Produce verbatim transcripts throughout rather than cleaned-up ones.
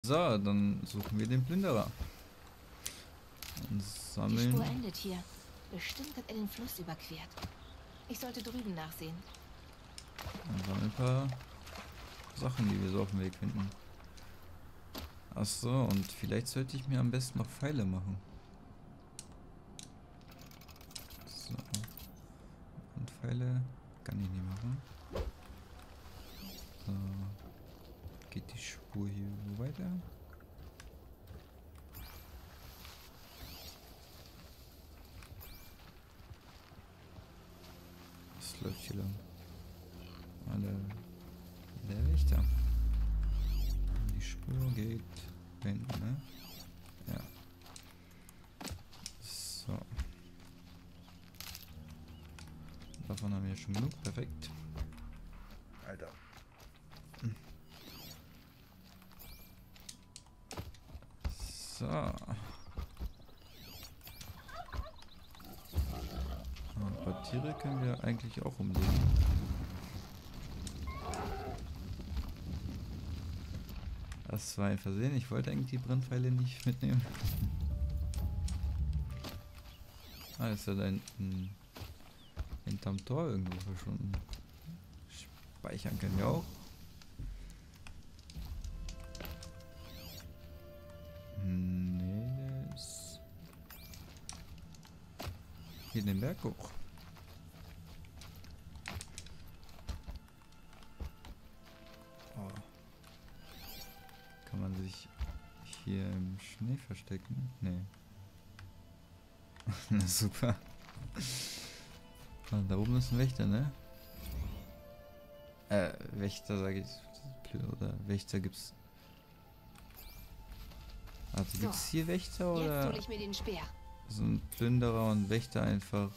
So, dann suchen wir den Plünderer. Und sammeln. Die Spur endet hier. Bestimmt hat er den Fluss überquert. Ich sollte drüben nachsehen. Und sammeln ein paar Sachen, die wir so auf dem Weg finden. Achso, und vielleicht sollte ich mir am besten noch Pfeile machen. So. Und Pfeile kann ich nicht machen. So. Geht die Spur hier weiter? Was läuft hier lang? Ah, der, der Wächter. Die Spur geht hinten, ne? Ja. So. Davon haben wir schon genug. Perfekt. Alter. So. Ein paar Tiere können wir eigentlich auch umlegen. Das war ein Versehen. Ich wollte eigentlich die Brandpfeile nicht mitnehmen. Ah, ist ja da hinten hinterm Tor irgendwo verschwunden. Speichern können wir auch. Nee, der ist hier den Berg hoch. Oh. Kann man sich hier im Schnee verstecken? Nee. Na super. Da oben ist ein Wächter, ne? Äh, Wächter sage ich. Oder Wächter gibt's. Also So, gibt's hier Wächter jetzt oder hole ich mir den Speer. so ein Plünderer und Wächter einfach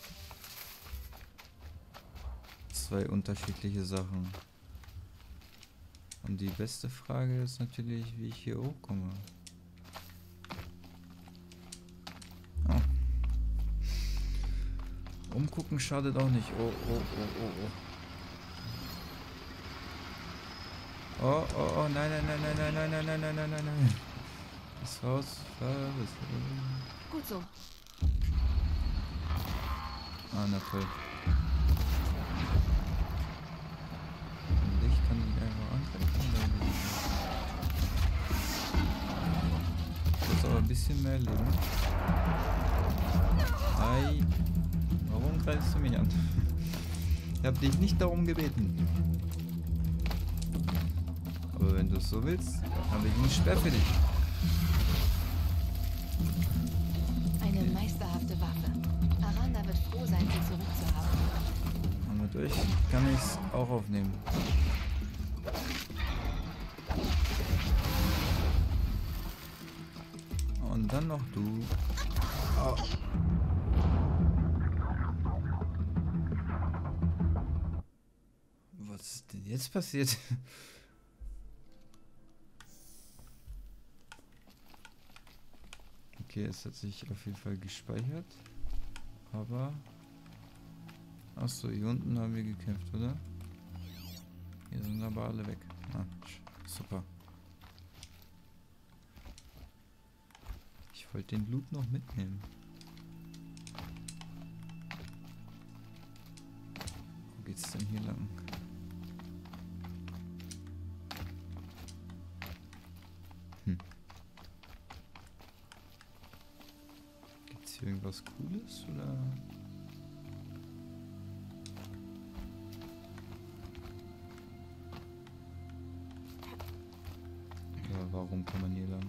zwei unterschiedliche Sachen? Und die beste Frage ist natürlich, wie ich hier hochkomme. Oh. Umgucken schadet auch nicht. Oh, oh, oh, oh, oh. Oh, oh, oh, nein, nein, nein, nein, nein, nein, nein, nein, nein, nein, nein, nein. Das Haus war... Gut so. Ah, na toll. Und ich kann ihn einfach angreifen. Ich muss aber ein bisschen mehr leben. Ei. Warum greifst du mich an? Ich habe dich nicht darum gebeten. Aber wenn du es so willst, habe ich einen Sperr für dich. Eine meisterhafte Waffe. Aranda wird froh sein, sie zurückzuhaben. Und mit euch kann ich es auch aufnehmen. Und dann noch du. Oh. Was ist denn jetzt passiert? Okay, es hat sich auf jeden Fall gespeichert. Aber... Achso, hier unten haben wir gekämpft, oder? Hier sind aber alle weg. Ah, super. Ich wollte den Loot noch mitnehmen. Wo geht's denn hier lang? Hm. Gibt's hier irgendwas Cooles, oder? Warum kann man hier lang?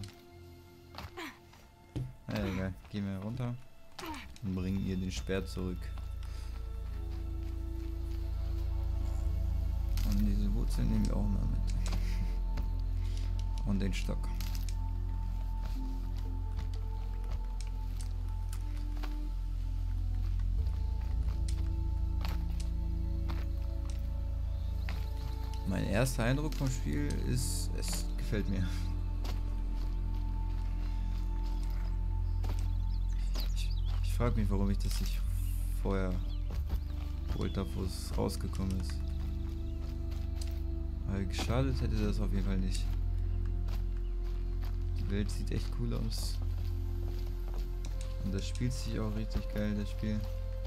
Ja, egal. Gehen wir runter und bringen ihr den Speer zurück. Und diese Wurzel nehmen wir auch mal mit. Und den Stock. Mein erster Eindruck vom Spiel ist, es gefällt mir. Ich, ich frage mich, warum ich das nicht vorher geholt habe, wo es rausgekommen ist. Aber geschadet hätte das auf jeden Fall nicht. Die Welt sieht echt cool aus. Und das spielt sich auch richtig geil, das Spiel.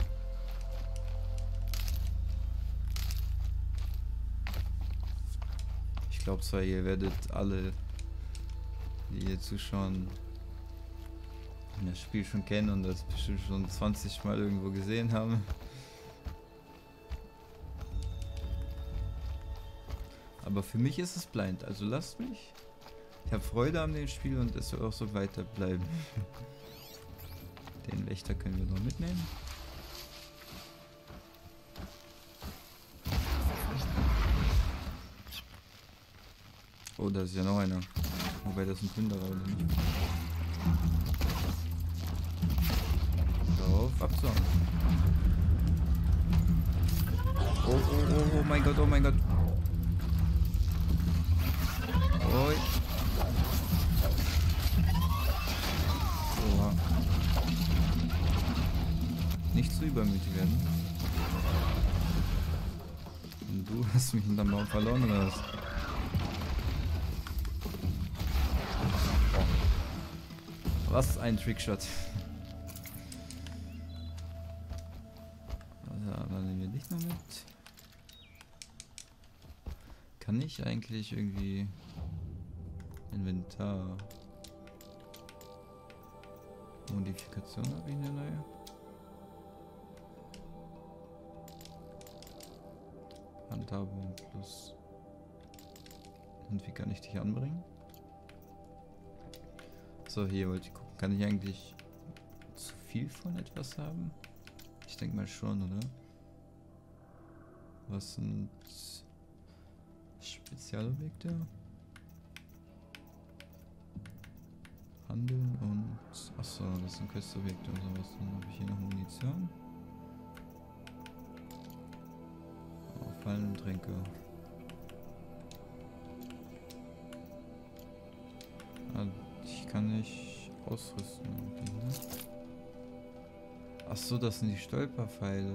Ich glaube zwar, ihr werdet alle, die hier zuschauen, das Spiel schon kennen und das bestimmt schon zwanzig Mal irgendwo gesehen haben. Aber für mich ist es blind, also lasst mich. Ich habe Freude an dem Spiel und es soll auch so weiter bleiben. Den Wächter können wir noch mitnehmen. Oh, da ist ja noch einer. Wobei das ein Plünderer oder nicht. Darauf abzuhauen. Oh, oh, oh, oh mein Gott, oh mein Gott. Oi. Oha. Nicht zu übermütig werden. Und du hast mich hinterm Baum verloren oder was? Was ein Trickshot. Also, dann nehmen wir dich noch mit. Kann ich eigentlich irgendwie Inventar Modifikation habe ich eine neue? Handhabung plus. Und wie kann ich dich anbringen? So, hier wollte ich gucken. Kann ich eigentlich zu viel von etwas haben? Ich denke mal schon, oder? Was sind Spezialobjekte? Handeln und... Achso, das sind Questobjekte und sowas. Dann habe ich hier noch Munition. Oh, Fallen und Tränke. Ah, ich kann nicht ausrüsten. Okay, ne? Achso, das sind die Stolperpfeile.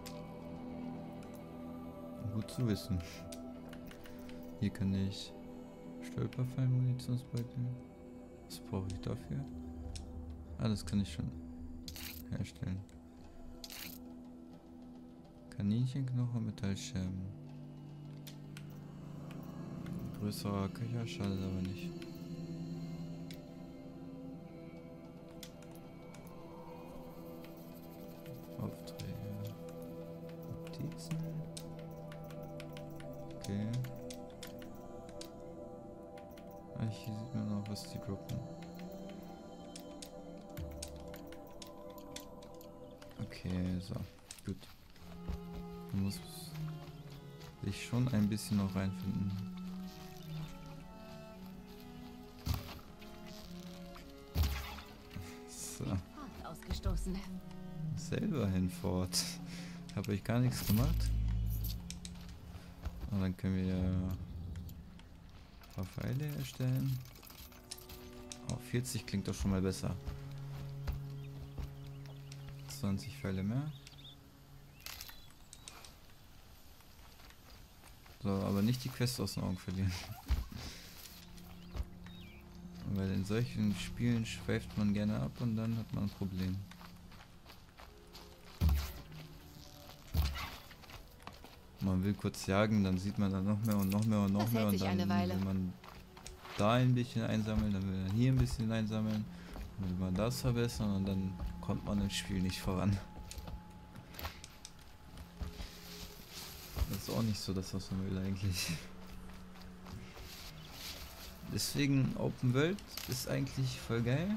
Gut zu wissen. Hier kann ich Stolperpfeil-Munitionsbeutel. Was brauche ich dafür? Ah, das kann ich schon herstellen. Kaninchenknochen, Metallscherben. Größerer Köcher, schadet aber nicht. Aufträge. Notizen. Okay. Ah, hier sieht man noch, was die droppen. Okay, so. Gut. Man muss sich schon ein bisschen noch reinfinden. So. Ausgestoßen. Selber hinfort. Habe ich gar nichts gemacht. Und dann können wir ein paar Pfeile erstellen. Oh, vierzig klingt doch schon mal besser. zwanzig Pfeile mehr. So, aber nicht die Quest aus den Augen verlieren. Weil in solchen Spielen schweift man gerne ab und dann hat man ein Problem. Man will kurz jagen, dann sieht man dann noch mehr und noch mehr und noch Das mehr hält und sich dann eine Weile. will man da ein bisschen einsammeln, dann will man hier ein bisschen einsammeln, dann will man das verbessern und dann kommt man im Spiel nicht voran. Das ist auch nicht so das, was man will eigentlich. Deswegen Open World ist eigentlich voll geil.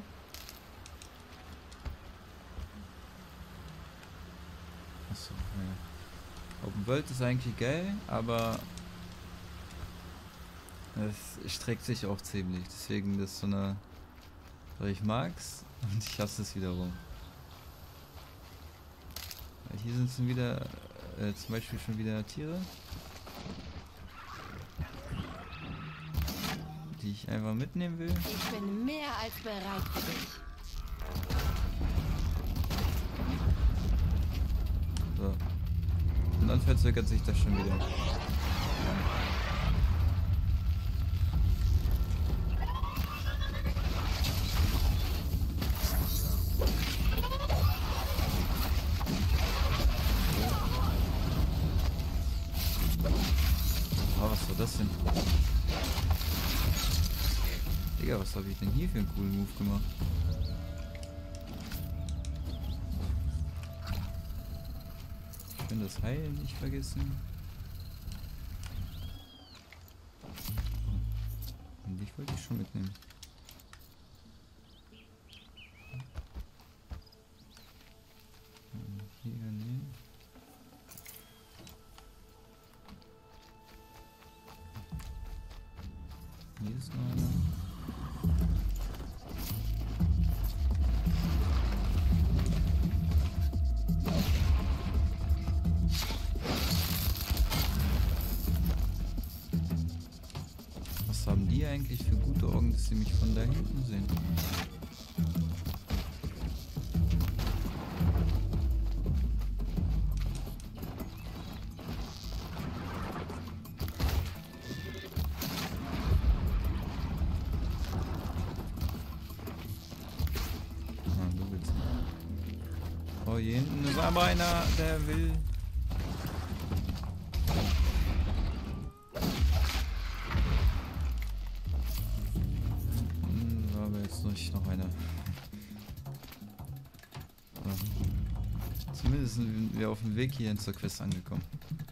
Achso, ja. Open World ist eigentlich geil, aber es streckt sich auch ziemlich. Deswegen das ist so eine... Ich mag's und ich hasse es wiederum. Hier sind schon wieder, äh, zum Beispiel schon wieder Tiere, die ich einfach mitnehmen will. Ich bin mehr als bereit für dich. So. Und dann verzögert sich das schon wieder. Digga, was habe ich denn hier für einen coolen Move gemacht? Schön das Heilen nicht vergessen. Und dich wollte ich schon mitnehmen. Hier, nee. Hier ist noch einer. Was haben die eigentlich für gute Augen, dass sie mich von da hinten sehen? Oh, hier hinten ist aber einer, der will. Hm, war aber jetzt nicht noch einer. So. Zumindest sind wir auf dem Weg hierhin zur Quest angekommen.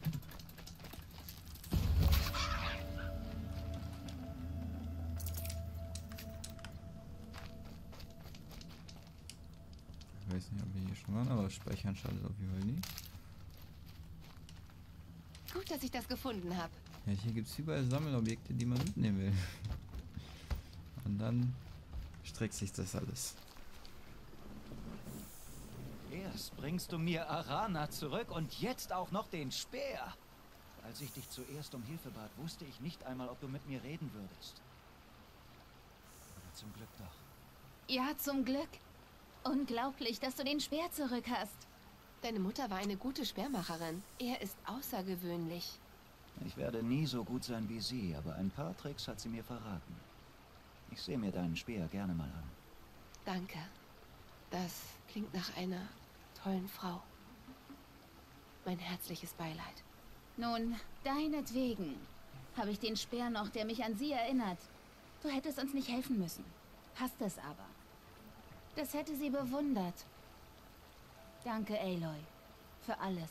Ich weiß nicht, ob wir hier schon waren, aber speichern schadet auf jeden Fall nie. Gut, dass ich das gefunden habe. Ja, hier gibt es überall Sammelobjekte, die man mitnehmen will. Und dann streckt sich das alles. Erst bringst du mir Arana zurück und jetzt auch noch den Speer. Als ich dich zuerst um Hilfe bat, wusste ich nicht einmal, ob du mit mir reden würdest. Aber zum Glück doch. Ja, zum Glück. Unglaublich, dass du den Speer zurück hast. Deine Mutter war eine gute Speermacherin. Er ist außergewöhnlich. Ich werde nie so gut sein wie sie, aber ein paar Tricks hat sie mir verraten. Ich sehe mir deinen Speer gerne mal an. Danke. Das klingt nach einer tollen Frau. Mein herzliches Beileid. Nun, deinetwegen habe ich den Speer noch, der mich an sie erinnert. Du hättest uns nicht helfen müssen. Hast es aber. Das hätte sie bewundert. Danke, Aloy. Für alles.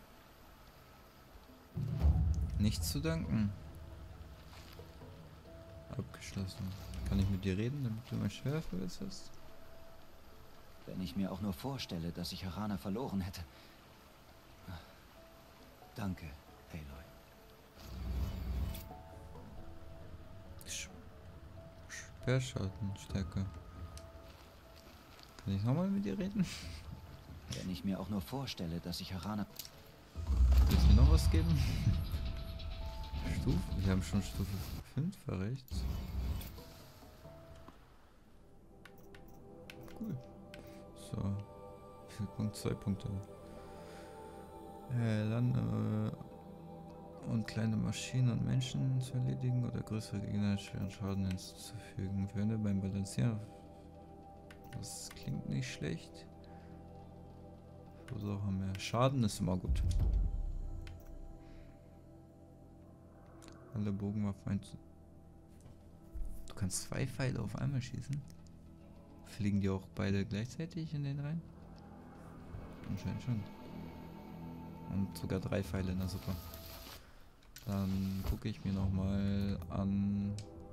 Nichts zu danken. Abgeschlossen. Kann ich mit dir reden, damit du mein Schwert verbesserst? Wenn ich mir auch nur vorstelle, dass ich Arana verloren hätte. Danke, Aloy. Speerschaltenstärke. Kann ich nochmal mit dir reden? Wenn ich mir auch nur vorstelle, dass ich Arana... Willst du mir noch was geben? Stufe? Wir haben schon Stufe fünf erreicht. Cool. So. vier Komma zwei Punkte. Äh, Lande äh, und kleine Maschinen und Menschen zu erledigen oder größere Gegner schweren Schaden hinzuzufügen. Verwende beim Balancieren. Das klingt nicht schlecht. Verursacher mehr Schaden ist immer gut. Alle Bogenwaffen einzu... Du kannst zwei Pfeile auf einmal schießen. Fliegen die auch beide gleichzeitig in den rein? Anscheinend schon. Und sogar drei Pfeile, na super. Dann gucke ich mir nochmal an...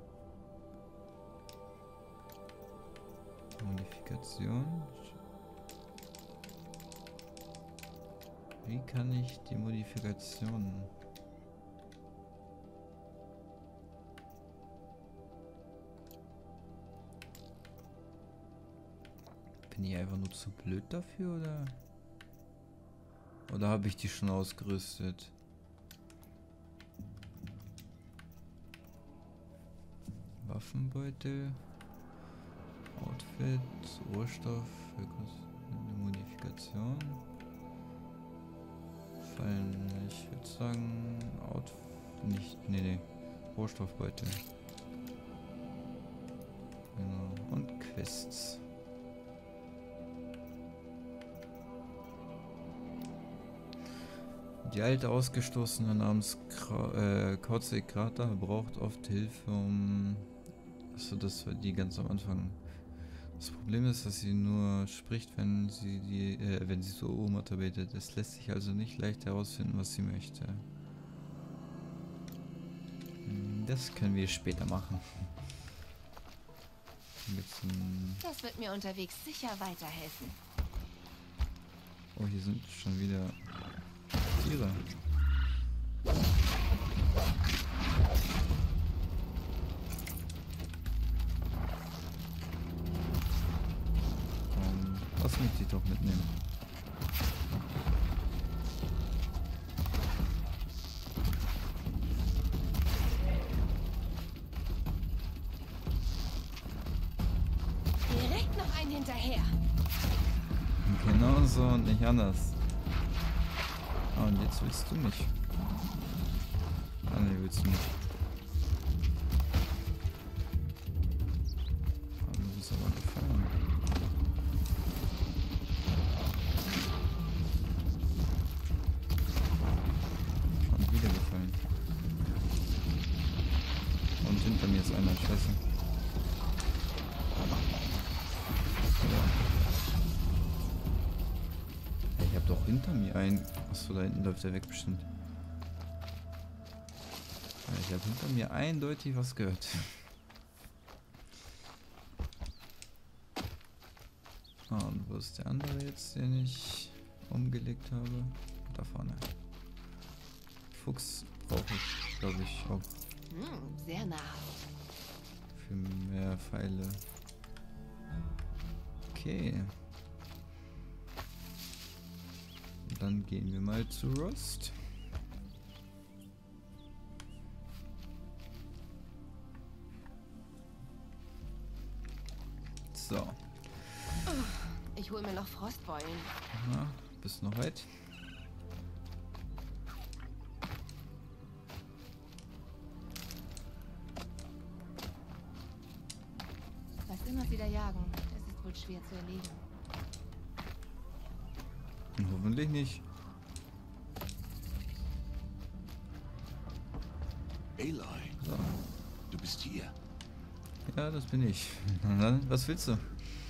Modifikation. Wie kann ich die Modifikation... Bin ich einfach nur zu blöd dafür, oder? Oder habe ich die schon ausgerüstet? Waffenbeutel. Outfit. Rohstoff. Modifikation. Fallen. Ich würde sagen. Outfit. Nicht. Nee, nee. Rohstoffbeutel. Genau. Und Quests. Die alte Ausgestoßene namens Kra äh, Kautze Krater braucht oft Hilfe, um Achso, das war die ganz am Anfang. Das Problem ist, dass sie nur spricht, wenn sie die, äh, wenn sie so Umata betet. Es lässt sich also nicht leicht herausfinden, was sie möchte. Hm, Das können wir später machen. Hier gibt's ein... Das wird mir unterwegs sicher weiterhelfen. Oh, hier sind schon wieder Tiere. Ähm, lass mich die doch mitnehmen. Direkt noch einen hinterher. Genau so und nicht anders. Ah, und jetzt willst du mich. Ah, ne, willst du nicht. Ah, du bist aber gefallen. Und wieder gefallen. Und hinter mir ist einer, scheiße. Ich hab doch hinter mir einen. Achso, da hinten läuft er weg bestimmt. Ja, ich habe hinter mir eindeutig was gehört. Ah, und wo ist der andere jetzt, den ich umgelegt habe? Da vorne. Fuchs brauche ich, glaube ich, auch Hm, sehr nah. für mehr Pfeile. Okay. Dann gehen wir mal zu Rust. So. Ich hole mir noch Frostbeulen. Na, bist noch weit? Was immer sie da jagen, das ist wohl schwer zu erlegen. Hoffentlich nicht. Aloy, So. du bist hier. Ja, das bin ich. Na dann, was willst du?